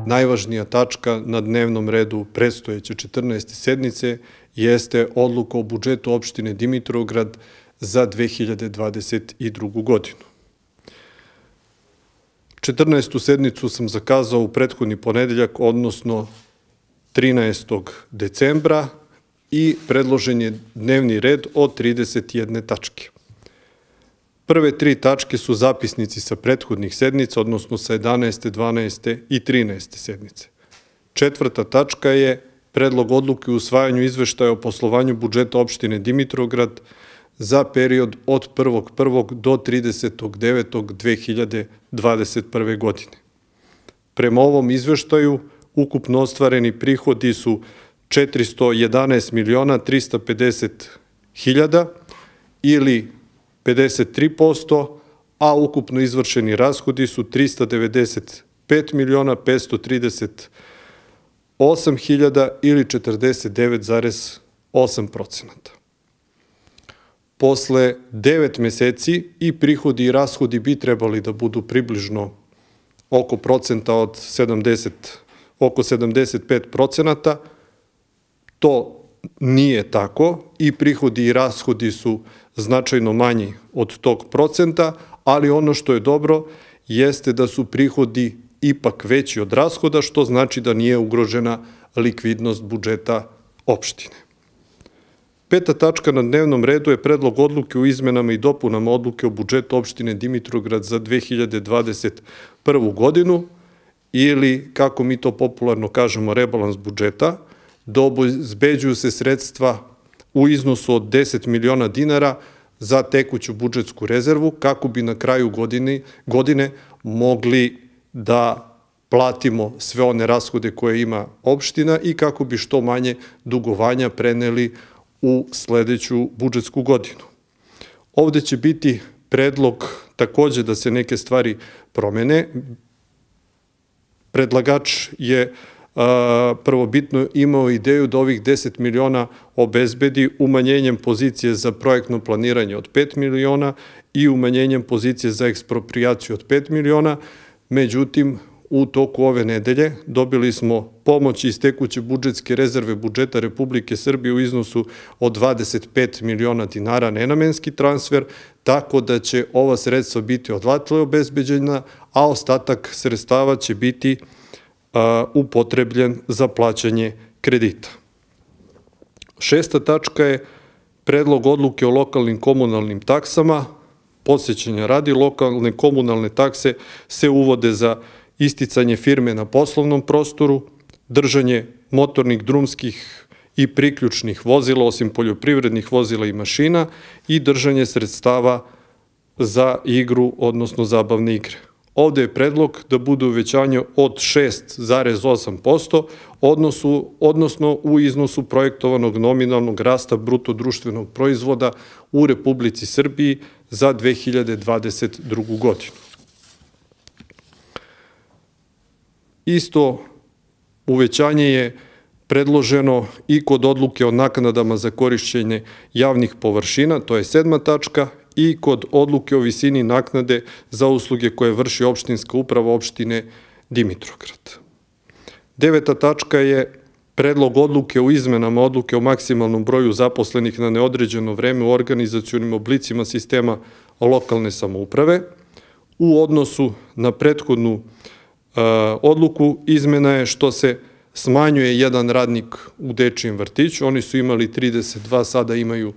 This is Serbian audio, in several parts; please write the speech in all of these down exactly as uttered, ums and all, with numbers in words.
najvažnija tačka na dnevnom redu predstojeće četrnaeste sednice jeste odluka o budžetu opštine Dimitrovgrad za dve hiljade dvadeset drugu. godinu. četrnaestu sednicu sam zakazao u prethodni ponedeljak, odnosno trinaestog decembra, i predložen je dnevni red od trideset jedne tačke. Prve tri tačke su zapisnici sa prethodnih sednica, odnosno sa jedanaeste, dvanaeste i trinaeste sednice. Četvrta tačka je predlog odluke o usvajanju izveštaja o poslovanju budžeta opštine Dimitrovgrad za period od prvog prvog do tridesetog devetog dve hiljade dvadeset prve. godine. Prema ovom izveštaju, ukupno ostvareni prihodi su četiristo jedanaest miliona trista pedeset hiljada ili pedeset tri posto, a ukupno izvršeni rashodi su trista devedeset pet miliona petsto trideset osam hiljada ili četrdeset devet zarez osam procenata. Posle devet meseci i prihodi i rashodi bi trebali da budu približno oko procenta od sedamdeset, oko sedamdeset pet procenata. To nije tako i prihodi i rashodi su značajno manji od tog procenta, ali ono što je dobro jeste da su prihodi ipak veći od rashoda, što znači da nije ugrožena likvidnost budžeta opštine. Peta tačka na dnevnom redu je predlog odluke o izmenama i dopunama odluke o budžetu opštine Dimitrovgrad za dve hiljade dvadeset prvu. godinu ili, kako mi to popularno kažemo, rebalans budžeta, da obezbeđuju se sredstva u iznosu od deset miliona dinara za tekuću budžetsku rezervu, kako bi na kraju godine, godine mogli da platimo sve one rashode koje ima opština i kako bi što manje dugovanja preneli u sledeću budžetsku godinu. Ovde će biti predlog takođe da se neke stvari promene. Predlagač je prvobitno imao ideju da ovih deset miliona obezbedi umanjenjem pozicije za projektno planiranje od pet miliona i umanjenjem pozicije za eksproprijaciju od pet miliona. Međutim, u toku ove nedelje dobili smo pomoć iz tekuće budžetske rezerve budžeta Republike Srbije u iznosu od dvadeset pet miliona dinara, nenamenski transfer, tako da će ova sredstva biti odatle obezbeđena, a ostatak sredstava će biti upotrebljen za plaćanje kredita. Šesta tačka je predlog odluke o lokalnim komunalnim taksama. Podsećanja radi, lokalne komunalne takse se uvode za isticanje firme na poslovnom prostoru, držanje motornih, drumskih i priključnih vozila, osim poljoprivrednih vozila i mašina, i držanje sredstava za igru, odnosno zabavne igre. Ovde je predlog da bude uvećanje od šest zarez osam posto, odnosno u iznosu projektovanog nominalnog rasta bruto društvenog proizvoda u Republici Srbiji za dve hiljade dvadeset drugu. godinu. Isto uvećanje je predloženo i kod odluke o naknadama za korišćenje javnih površina, to je sedma tačka, i kod odluke o visini naknade za usluge koje vrši opštinska uprava opštine Dimitrovgrad. Deveta tačka je predlog odluke o izmenama odluke o maksimalnom broju zaposlenih na neodređeno vreme u organizacionim oblicima sistema lokalne samouprave. U odnosu na prethodnu odluku izmena je što se smanjuje jedan radnik u dečijem vrtiću. Oni su imali trideset dva, sada imaju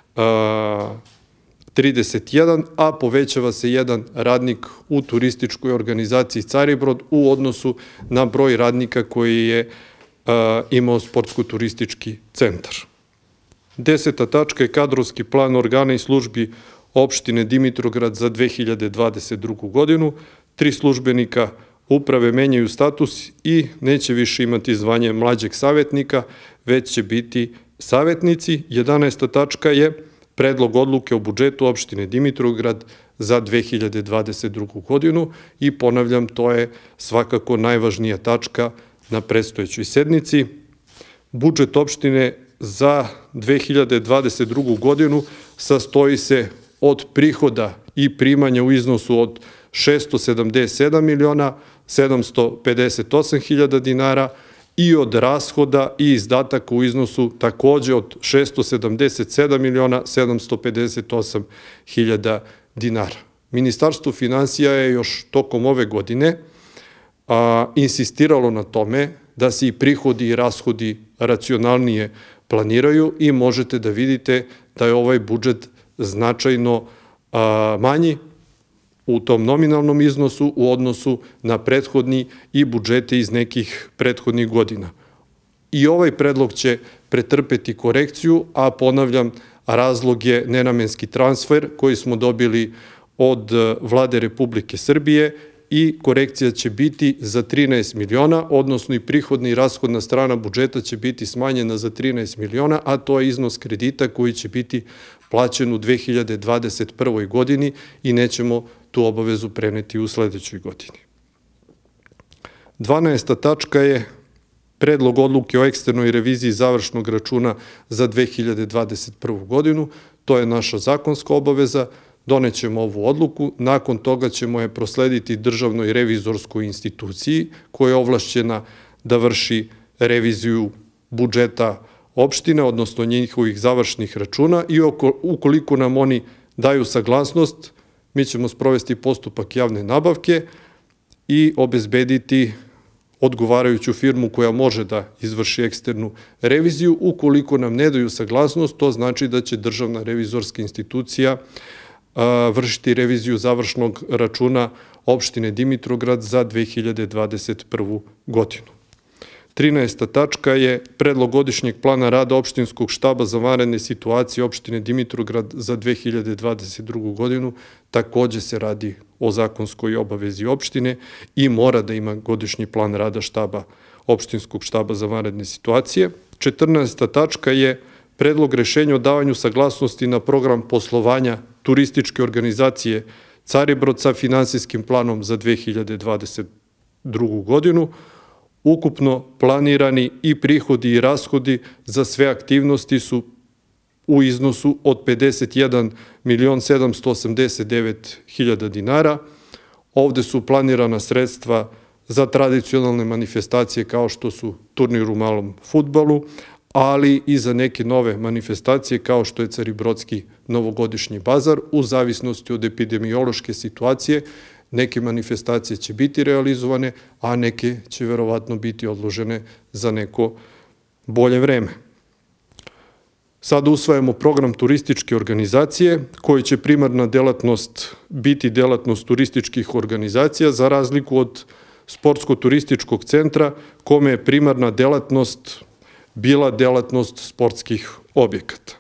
trideset jedan, a povećava se jedan radnik u turističkoj organizaciji Caribrod u odnosu na broj radnika koji je imao sportsko-turistički centar. Deseta tačka je kadrovski plan organa i službi opštine Dimitrovgrad za dve hiljade dvadeset drugu. godinu. Tri službenika uprave menjaju status i neće više imati zvanje mlađeg savjetnika, već će biti savjetnici. Jedanaesta tačka je predlog odluke o budžetu opštine Dimitrovgrad za dve hiljade dvadeset drugu. godinu i ponavljam, to je svakako najvažnija tačka na predstojećoj sednici. Budžet opštine za dve hiljade dvadeset drugu. godinu sastoji se od prihoda i primanja u iznosu od šesto sedamdeset sedam miliona sedamsto pedeset osam hiljada dinara i od rashoda i izdataka u iznosu takođe od šesto sedamdeset sedam miliona sedamsto pedeset osam hiljada dinara. Ministarstvo finansija je još tokom ove godine a, insistiralo na tome da se i prihodi i rashodi racionalnije planiraju i možete da vidite da je ovaj budžet značajno a, manji u tom nominalnom iznosu u odnosu na prethodni i budžete iz nekih prethodnih godina. I ovaj predlog će pretrpeti korekciju, a ponavljam, razlog je nenamenski transfer koji smo dobili od Vlade Republike Srbije i korekcija će biti za trinaest miliona, odnosno i prihodna i rashodna strana budžeta će biti smanjena za trinaest miliona, a to je iznos kredita koji će biti plaćen u dve hiljade dvadeset prvoj godini i nećemo tu obavezu preneti u sledećoj godini. dvanaesta tačka je predlog odluke o eksternoj reviziji završnog računa za dve hiljade dvadeset prvu godinu. To je naša zakonska obaveza. Donećemo ovu odluku, nakon toga ćemo je proslediti Državnoj revizorskoj instituciji koja je ovlašćena da vrši reviziju budžeta opštine, odnosno njihovih završnih računa i ukoliko nam oni daju saglasnost, mi ćemo sprovesti postupak javne nabavke i obezbediti odgovarajuću firmu koja može da izvrši eksternu reviziju. Ukoliko nam ne daju saglasnost, to znači da će Državna revizorska institucija vršiti reviziju završnog računa opštine Dimitrovgrad za dve hiljade dvadeset prvu godinu. trinaesta tačka je predlog godišnjeg plana rada opštinskog štaba za vanredne situacije opštine Dimitrovgrad za dve hiljade dvadeset drugu godinu. Takođe se radi o zakonskoj obavezi opštine i mora da ima godišnji plan rada štaba opštinskog štaba za vanredne situacije. četrnaesta tačka je predlog rešenja o davanju saglasnosti na program poslovanja turističke organizacije Caribrod sa finansijskim planom za dve hiljade dvadeset drugu godinu. Ukupno planirani i prihodi i rashodi za sve aktivnosti su u iznosu od pedeset jedan milion sedamsto osamdeset devet hiljada dinara. Ovde su planirana sredstva za tradicionalne manifestacije kao što su turnir u malom fudbalu, ali i za neke nove manifestacije kao što je Caribrodski novogodišnji bazar. U zavisnosti od epidemiološke situacije neke manifestacije će biti realizovane, a neke će verovatno biti odložene za neko bolje vreme. Sada usvajamo program turističke organizacije koji će primarna delatnost biti delatnost turističkih organizacija za razliku od sportsko-turističkog centra kome je primarna delatnost bila delatnost sportskih objekata.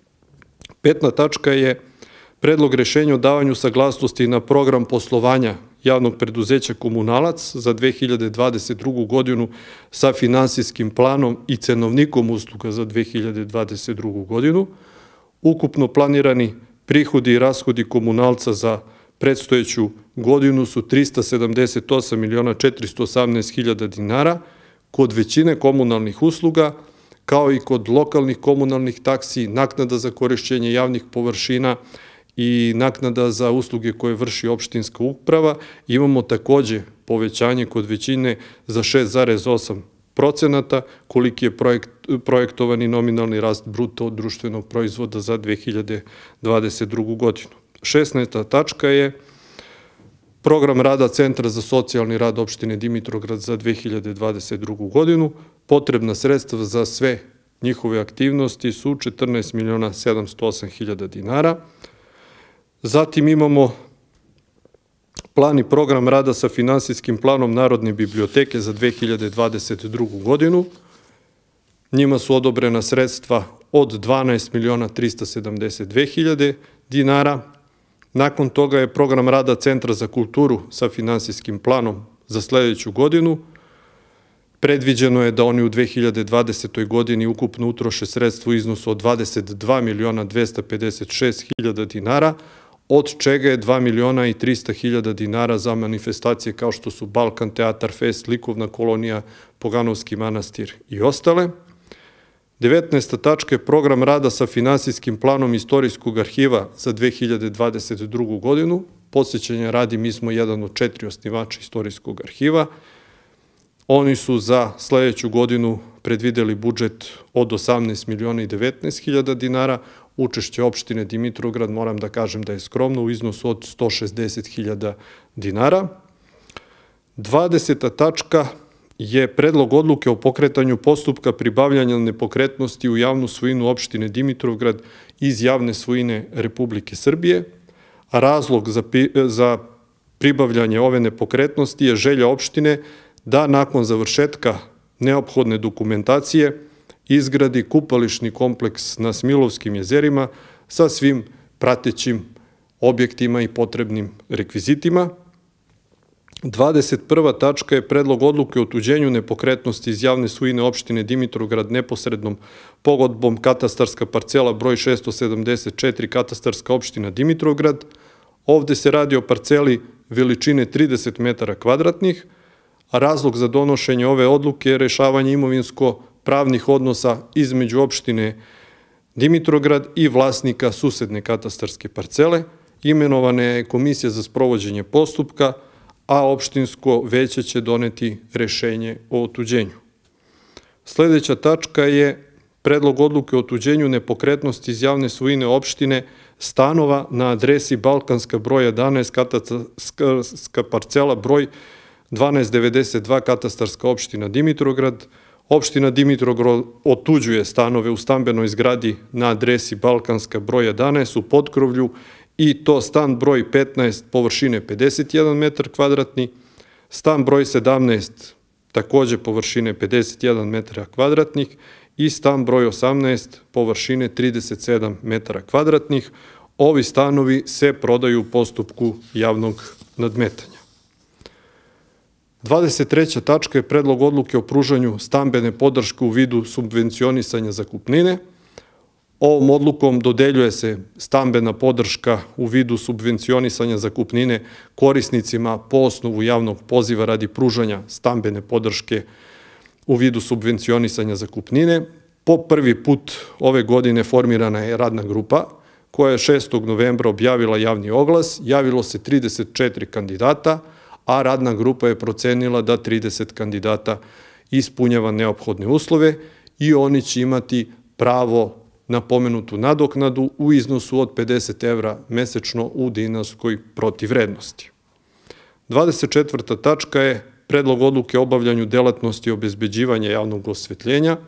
Petna tačka je predlog rešenja o davanju saglasnosti na program poslovanja javnog preduzeća Komunalac za dve hiljade dvadeset drugu godinu sa finansijskim planom i cenovnikom usluga za dve hiljade dvadeset drugu godinu. Ukupno planirani prihodi i rashodi Komunalca za predstojeću godinu su trista sedamdeset osam miliona četiristo osamnaest hiljada dinara. Kod većine komunalnih usluga, kao i kod lokalnih komunalnih taksi, naknada za korišćenje javnih površina i naknada za usluge koje vrši opštinska uprava, imamo takođe povećanje kod većine za šest zarez osam procenata, koliki je projektovani nominalni rast bruto društvenog proizvoda za dve hiljade dvadeset drugu godinu. šesnaesta tačka je program rada Centra za socijalni rad opštine Dimitrovgrad za dve hiljade dvadeset drugu godinu. Potrebna sredstva za sve njihove aktivnosti su četrnaest miliona sedamsto osam hiljada dinara. Zatim imamo plan i program rada sa finansijskim planom Narodne biblioteke za dve hiljade dvadeset drugu godinu. Njima su odobrena sredstva od dvanaest miliona trista sedamdeset dve hiljade dinara. Nakon toga je program rada Centra za kulturu sa finansijskim planom za sledeću godinu. Predviđeno je da oni u dve hiljade dvadesetoj godini ukupno utroše sredstvo u iznosu od dvadeset dva miliona dvesta pedeset šest hiljada dinara, od čega je dva miliona i trista hiljada dinara za manifestacije kao što su Balkan Teatar Fest, Likovna kolonija, Poganovski manastir i ostale. devetnaesta tačka je program rada sa finansijskim planom Istorijskog arhiva za dve hiljade dvadeset drugu godinu. Podsjećanja radi, mi smo jedan od četiri osnivača Istorijskog arhiva. Oni su za sledeću godinu predvideli budžet od osamnaest miliona i devetnaest hiljada dinara. Učešće opštine Dimitrovgrad, moram da kažem da je skromno, u iznosu od sto šezdeset hiljada dinara. dvadeseta tačka je predlog odluke o pokretanju postupka pribavljanja nepokretnosti u javnu svojinu opštine Dimitrovgrad iz javne svojine Republike Srbije. Razlog za, za pribavljanje ove nepokretnosti je želja opštine da nakon završetka neophodne dokumentacije izgradi kupališni kompleks na Smilovskim jezerima sa svim pratećim objektima i potrebnim rekvizitima. dvadeset prva tačka je predlog odluke o otuđenju nepokretnosti iz javne svojine opštine Dimitrovgrad neposrednom pogodbom katastarska parcela broj šesto sedamdeset četiri, katastarska opština Dimitrovgrad. Ovde se radi o parceli veličine trideset metara kvadratnih, a razlog za donošenje ove odluke je rešavanje imovinsko-pravnih odnosa između opštine Dimitrovgrad i vlasnika susedne katastarske parcele. Imenovana je komisija za sprovođenje postupka, a opštinsko veće će doneti rešenje o otuđenju. Sledeća tačka je predlog odluke o otuđenju nepokretnosti iz javne svojine opštine stanova na adresi Balkanska broj jedanaest, katastarska parcela broj dvanaest devedeset dva, katastarska opština Dimitrovgrad. Opština Dimitrovgrad otuđuje stanove u stambenoj zgradi na adresi Balkanska broj jedanaest u Potkrovlju, i to stan broj petnaest površine pedeset jedan metar kvadratni, stan broj sedamnaest takođe površine pedeset jedan metara kvadratnih i stan broj osamnaest površine trideset sedam metara kvadratnih. Ovi stanovi se prodaju u postupku javnog nadmetanja. dvadeset treća tačka je predlog odluke o pružanju stambene podrške u vidu subvencionisanja zakupnine. Ovom odlukom dodeljuje se stambena podrška u vidu subvencionisanja zakupnine korisnicima po osnovu javnog poziva radi pružanja stambene podrške u vidu subvencionisanja zakupnine. Po prvi put ove godine formirana je radna grupa koja je šestog novembra objavila javni oglas. Javilo se trideset četiri kandidata, a radna grupa je procenila da trideset kandidata ispunjava neophodne uslove i oni će imati pravo na pomenutu nadoknadu u iznosu od pedeset evra mesečno u dinarskoj protivvrednosti. dvadeset četvrta tačka je predlog odluke o obavljanju delatnosti obezbeđivanja javnog osvetljenja.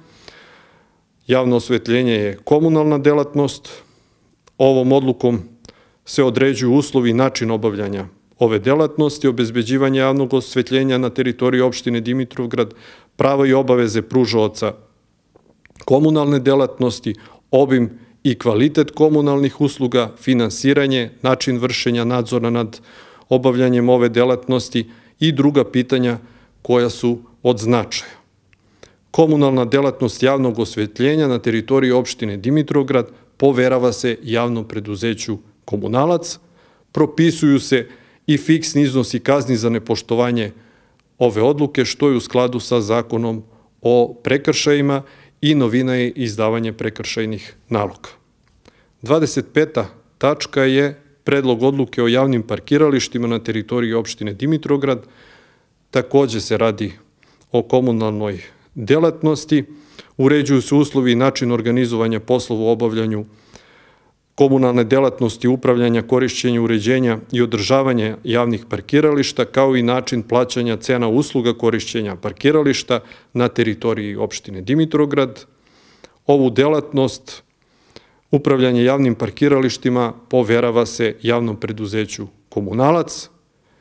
Javno osvetljenje je komunalna delatnost. Ovom odlukom se određuju uslovi i način obavljanja ove delatnosti, obezbeđivanja javnog osvetljenja na teritoriji opštine Dimitrovgrad, prava i obaveze pružaoca komunalne delatnosti, obim i kvalitet komunalnih usluga, finansiranje, način vršenja nadzora nad obavljanjem ove delatnosti i druga pitanja koja su od značaja. Komunalna delatnost javnog osvetljenja na teritoriji opštine Dimitrovgrad poverava se javnom preduzeću Komunalac, propisuju se i fiksni iznosi kazni za nepoštovanje ove odluke, što je u skladu sa zakonom o prekršajima i novina je izdavanje prekršajnih naloga. dvadeset peta tačka je predlog odluke o javnim parkiralištima na teritoriji opštine Dimitrovgrad. Takođe se radi o komunalnoj delatnosti. Uređuju se uslovi i način organizovanja poslova u obavljanju komunalne delatnosti, upravljanja, korišćenja, uređenja i održavanja javnih parkirališta, kao i način plaćanja cena usluga korišćenja parkirališta na teritoriji opštine Dimitrovgrad. Ovu delatnost upravljanje javnim parkiralištima poverava se javnom preduzeću Komunalac.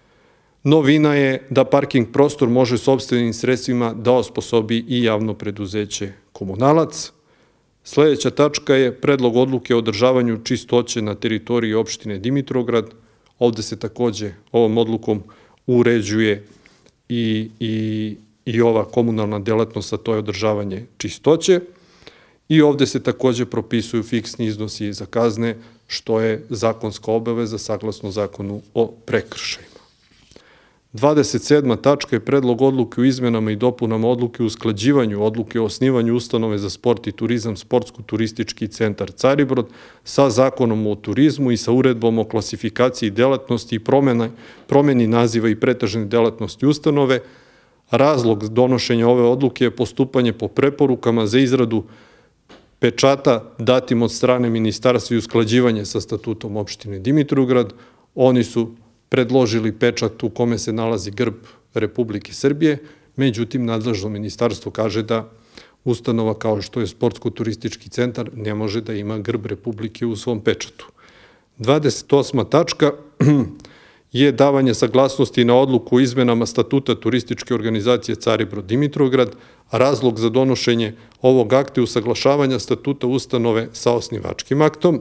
Novina je da parking prostor može sopstvenim sredstvima da osposobi i javno preduzeće Komunalac. Sledeća tačka je predlog odluke o održavanju čistoće na teritoriji opštine Dimitrovgrad. Ovde se takođe ovom odlukom uređuje i, i, i ova komunalna delatnost, a to je održavanje čistoće. I ovde se takođe propisuju fiksni iznosi za kazne, što je zakonska obaveza saglasno zakonu o prekršajima. dvadeset sedma tačka je predlog odluke o izmenama i dopunama odluke o usklađivanju odluke o osnivanju ustanove za sport i turizam Sportsko-turistički centar Caribrod sa zakonom o turizmu i sa uredbom o klasifikaciji delatnosti i promeni naziva i pretežne delatnosti ustanove. Razlog donošenja ove odluke je postupanje po preporukama za izradu pečata datim od strane ministarstva i usklađivanje sa statutom opštine Dimitrovgrad. Oni su predložili pečat u kome se nalazi grb Republike Srbije, međutim, nadležno ministarstvo kaže da ustanova kao što je Sportsko-turistički centar ne može da ima grb Republike u svom pečatu. dvadeset osma tačka je davanje saglasnosti na odluku o izmenama statuta turističke organizacije Caribrod Dimitrovgrad, a razlog za donošenje ovog akta je usaglašavanja statuta ustanove sa osnivačkim aktom.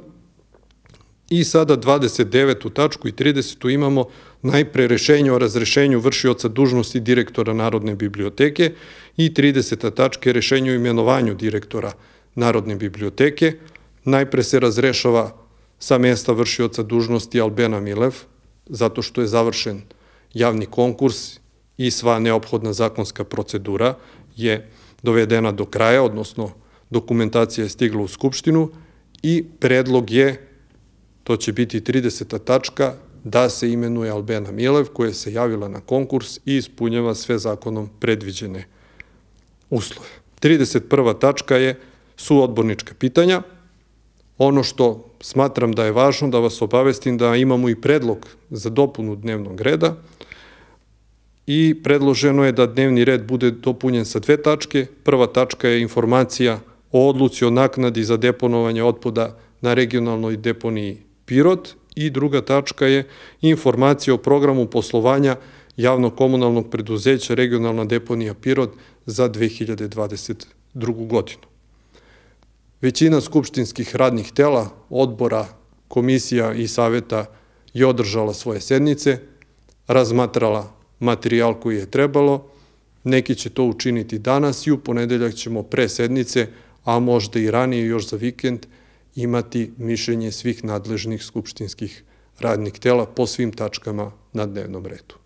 I sada dvadeset devetu tačku i tridesetu imamo najpre rešenje o razrešenju vršioca dužnosti direktora Narodne biblioteke i trideseta tačka je rešenje o imenovanju direktora Narodne biblioteke. Najpre se razrešava sa mesta vršioca dužnosti Albena Milev, zato što je završen javni konkurs i sva neophodna zakonska procedura je dovedena do kraja, odnosno dokumentacija je stigla u Skupštinu i predlog je, to će biti trideseta tačka, da se imenuje Albena Milev, koja se javila na konkurs i ispunjava sve zakonom predviđene uslove. trideset prva tačka je su odbornička pitanja. Ono što smatram da je važno da vas obavestim da imamo i predlog za dopunu dnevnog reda i predloženo je da dnevni red bude dopunjen sa dve tačke. Prva tačka je informacija o odluci o naknadi za deponovanje otpada na regionalnoj deponiji Pirot i druga tačka je informacija o programu poslovanja javnog komunalnog preduzeća regionalna deponija Pirot za dve hiljade dvadeset drugu. godinu. Većina skupštinskih radnih tela, odbora, komisija i saveta je održala svoje sednice, razmatrala materijal koji je trebalo, neki će to učiniti danas i u ponedeljak ćemo pre sednice, a možda i ranije još za vikend, imati mišljenje svih nadležnih skupštinskih radnih tela po svim tačkama na dnevnom redu.